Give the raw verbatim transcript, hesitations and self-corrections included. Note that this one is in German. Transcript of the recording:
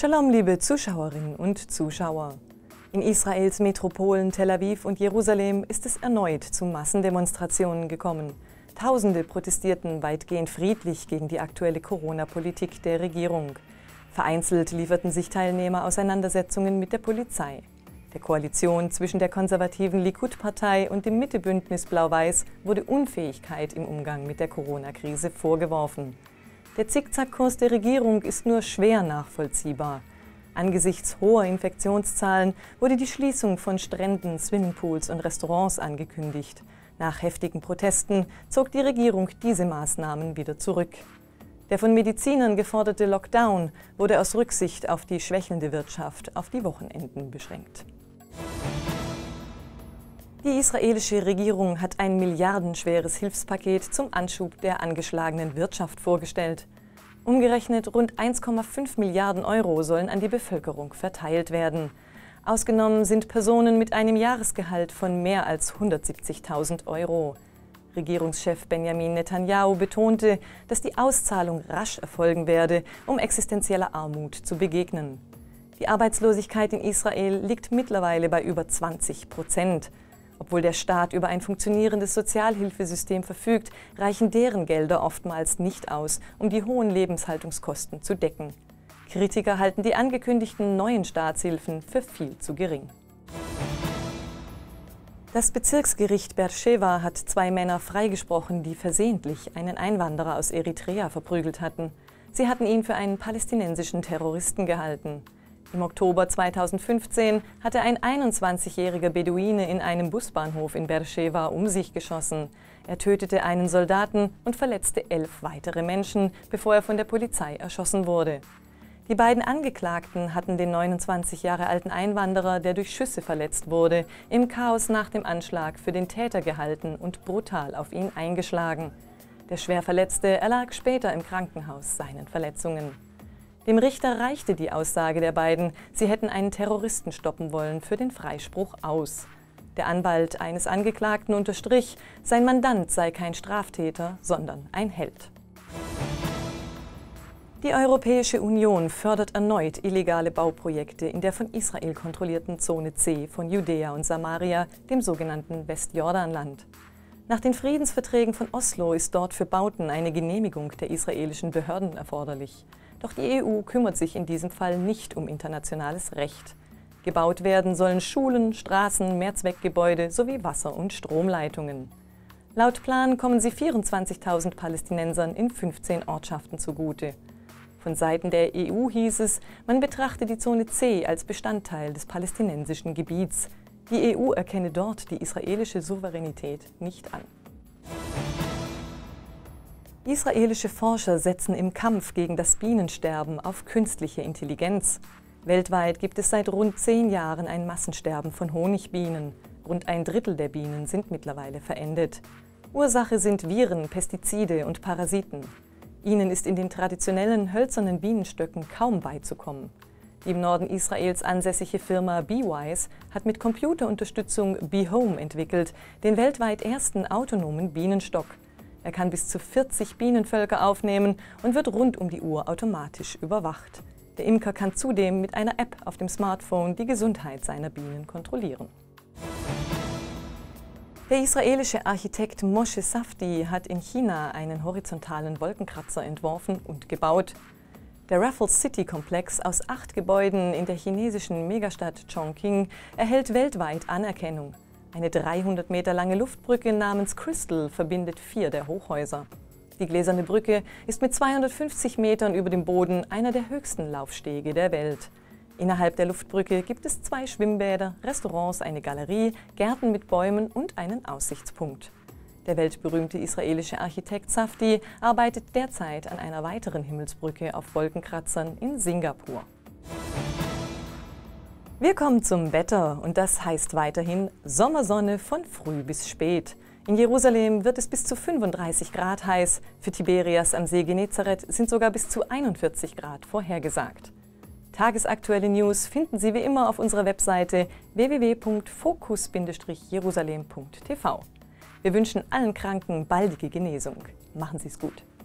Shalom, liebe Zuschauerinnen und Zuschauer. In Israels Metropolen Tel Aviv und Jerusalem ist es erneut zu Massendemonstrationen gekommen. Tausende protestierten weitgehend friedlich gegen die aktuelle Corona-Politik der Regierung. Vereinzelt lieferten sich Teilnehmer Auseinandersetzungen mit der Polizei. Der Koalition zwischen der konservativen Likud-Partei und dem Mittebündnis Blau-Weiß wurde Unfähigkeit im Umgang mit der Corona-Krise vorgeworfen. Der Zickzackkurs der Regierung ist nur schwer nachvollziehbar. Angesichts hoher Infektionszahlen wurde die Schließung von Stränden, Swimmingpools und Restaurants angekündigt. Nach heftigen Protesten zog die Regierung diese Maßnahmen wieder zurück. Der von Medizinern geforderte Lockdown wurde aus Rücksicht auf die schwächelnde Wirtschaft auf die Wochenenden beschränkt. Die israelische Regierung hat ein milliardenschweres Hilfspaket zum Anschub der angeschlagenen Wirtschaft vorgestellt. Umgerechnet rund eins Komma fünf Milliarden Euro sollen an die Bevölkerung verteilt werden. Ausgenommen sind Personen mit einem Jahresgehalt von mehr als hundertsiebzigtausend Euro. Regierungschef Benjamin Netanyahu betonte, dass die Auszahlung rasch erfolgen werde, um existenzieller Armut zu begegnen. Die Arbeitslosigkeit in Israel liegt mittlerweile bei über zwanzig Prozent. Obwohl der Staat über ein funktionierendes Sozialhilfesystem verfügt, reichen deren Gelder oftmals nicht aus, um die hohen Lebenshaltungskosten zu decken. Kritiker halten die angekündigten neuen Staatshilfen für viel zu gering. Das Bezirksgericht Beersheva hat zwei Männer freigesprochen, die versehentlich einen Einwanderer aus Eritrea verprügelt hatten. Sie hatten ihn für einen palästinensischen Terroristen gehalten. Im Oktober zweitausendfünfzehn hatte ein einundzwanzigjähriger Beduine in einem Busbahnhof in Beersheva um sich geschossen. Er tötete einen Soldaten und verletzte elf weitere Menschen, bevor er von der Polizei erschossen wurde. Die beiden Angeklagten hatten den neunundzwanzig Jahre alten Einwanderer, der durch Schüsse verletzt wurde, im Chaos nach dem Anschlag für den Täter gehalten und brutal auf ihn eingeschlagen. Der Schwerverletzte erlag später im Krankenhaus seinen Verletzungen. Dem Richter reichte die Aussage der beiden, sie hätten einen Terroristen stoppen wollen, für den Freispruch aus. Der Anwalt eines Angeklagten unterstrich, sein Mandant sei kein Straftäter, sondern ein Held. Die Europäische Union fördert erneut illegale Bauprojekte in der von Israel kontrollierten Zone C von Judäa und Samaria, dem sogenannten Westjordanland. Nach den Friedensverträgen von Oslo ist dort für Bauten eine Genehmigung der israelischen Behörden erforderlich. Doch die E U kümmert sich in diesem Fall nicht um internationales Recht. Gebaut werden sollen Schulen, Straßen, Mehrzweckgebäude sowie Wasser- und Stromleitungen. Laut Plan kommen sie vierundzwanzigtausend Palästinensern in fünfzehn Ortschaften zugute. Von Seiten der E U hieß es, man betrachte die Zone C als Bestandteil des palästinensischen Gebiets. Die E U erkenne dort die israelische Souveränität nicht an. Israelische Forscher setzen im Kampf gegen das Bienensterben auf künstliche Intelligenz. Weltweit gibt es seit rund zehn Jahren ein Massensterben von Honigbienen. Rund ein Drittel der Bienen sind mittlerweile verendet. Ursache sind Viren, Pestizide und Parasiten. Ihnen ist in den traditionellen hölzernen Bienenstöcken kaum beizukommen. Die im Norden Israels ansässige Firma Beewise hat mit Computerunterstützung BeeHome entwickelt, den weltweit ersten autonomen Bienenstock. Er kann bis zu vierzig Bienenvölker aufnehmen und wird rund um die Uhr automatisch überwacht. Der Imker kann zudem mit einer App auf dem Smartphone die Gesundheit seiner Bienen kontrollieren. Der israelische Architekt Moshe Safdie hat in China einen horizontalen Wolkenkratzer entworfen und gebaut. Der Raffles City Komplex aus acht Gebäuden in der chinesischen Megastadt Chongqing erhält weltweit Anerkennung. Eine dreihundert Meter lange Luftbrücke namens Crystal verbindet vier der Hochhäuser. Die gläserne Brücke ist mit zweihundertfünfzig Metern über dem Boden einer der höchsten Laufstege der Welt. Innerhalb der Luftbrücke gibt es zwei Schwimmbäder, Restaurants, eine Galerie, Gärten mit Bäumen und einen Aussichtspunkt. Der weltberühmte israelische Architekt Safdie arbeitet derzeit an einer weiteren Himmelsbrücke auf Wolkenkratzern in Singapur. Wir kommen zum Wetter und das heißt weiterhin Sommersonne von früh bis spät. In Jerusalem wird es bis zu fünfunddreißig Grad heiß, für Tiberias am See Genezareth sind sogar bis zu einundvierzig Grad vorhergesagt. Tagesaktuelle News finden Sie wie immer auf unserer Webseite w w w punkt focus Bindestrich jerusalem punkt t v. Wir wünschen allen Kranken baldige Genesung. Machen Sie es gut.